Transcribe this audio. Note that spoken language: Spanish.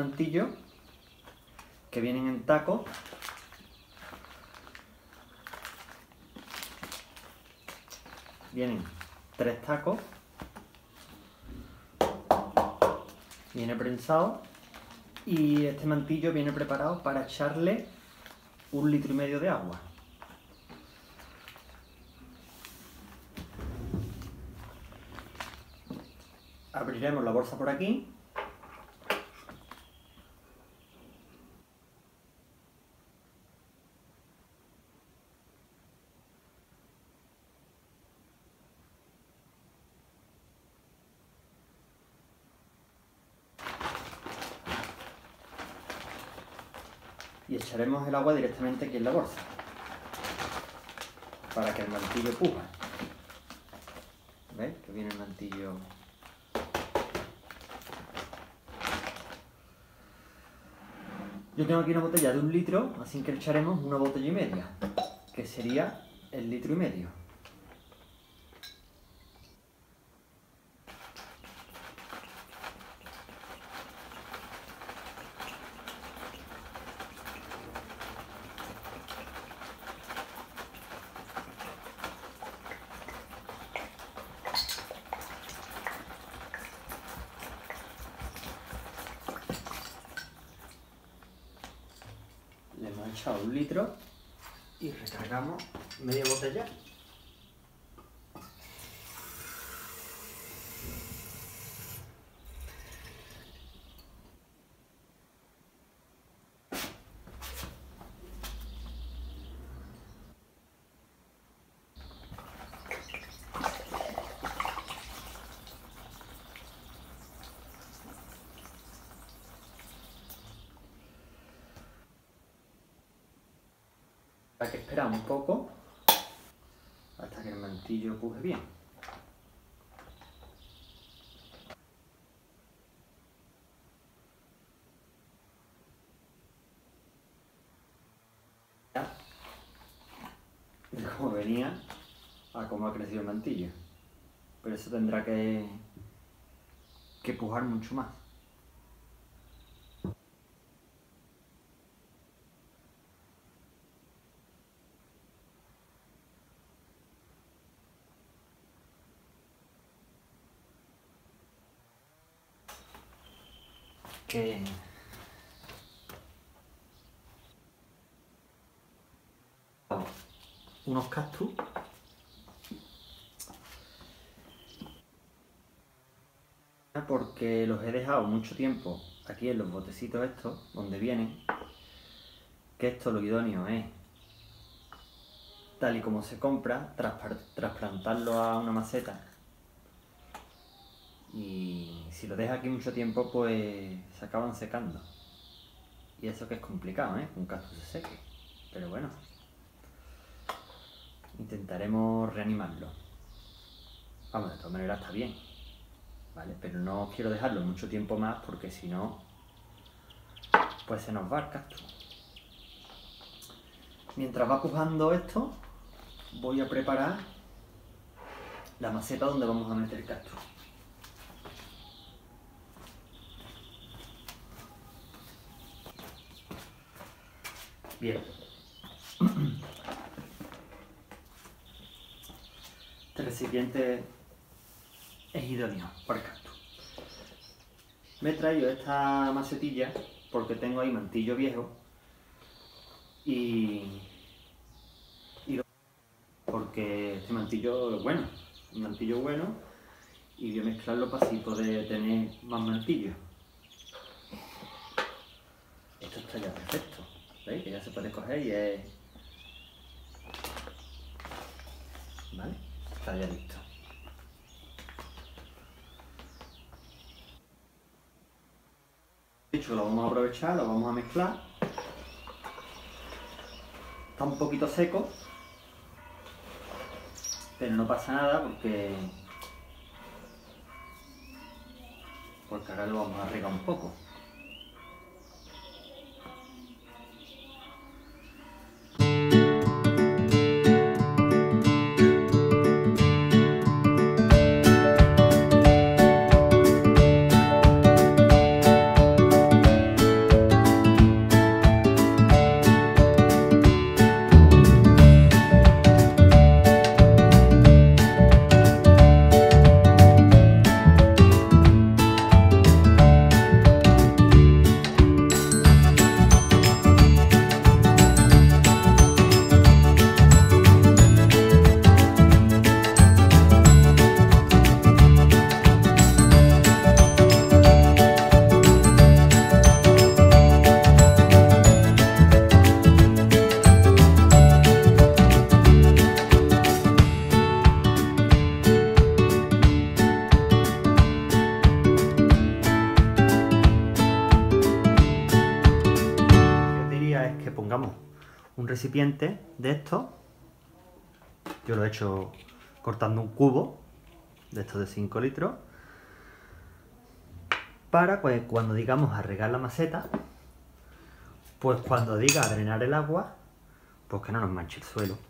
mantillos que vienen en tacos. Vienen 3 tacos. Viene prensado. Y este mantillo viene preparado para echarle 1,5 litros de agua. Abriremos la bolsa por aquí. Y echaremos el agua directamente aquí en la bolsa para que el mantillo puja. ¿Veis? Que viene el mantillo. Yo tengo aquí una botella de 1 litro, así que le echaremos 1,5 botellas, que sería el 1,5 litros. Le hemos echado 1 litro y recargamos media botella. Hay que esperar un poco hasta que el mantillo puje bien. Ya, de cómo venía a cómo ha crecido el mantillo. Pero eso tendrá que pujar mucho más. Que unos cactus porque los he dejado mucho tiempo aquí en los botecitos estos donde vienen, que esto lo idóneo es, tal y como se compra, trasplantarlo a una maceta. Y si lo dejas aquí mucho tiempo, pues se acaban secando. Y eso que es complicado, ¿eh? Que un cactus se seque. Pero bueno, intentaremos reanimarlo. Vamos, de todas maneras está bien, ¿vale? Pero no quiero dejarlo mucho tiempo más porque si no, pues se nos va el cactus. Mientras va pujando esto, voy a preparar la maceta donde vamos a meter el cactus. Bien. Este recipiente es idóneo para el cactus. Me he traído esta macetilla porque tengo ahí mantillo viejo y porque este mantillo es bueno, un mantillo bueno, y voy a mezclarlo para así poder tener más mantillo. Esto está ya perfecto. ¿Veis? Que ya se puede coger y es... ¿Vale? Está ya listo. Dicho, lo vamos a aprovechar, lo vamos a mezclar. Está un poquito seco, pero no pasa nada porque ahora lo vamos a regar un poco. pongamos un recipiente de estos. Yo lo he hecho cortando un cubo de estos de 5 litros. Para pues, cuando digamos a regar la maceta, pues cuando diga a drenar el agua, pues que no nos manche el suelo.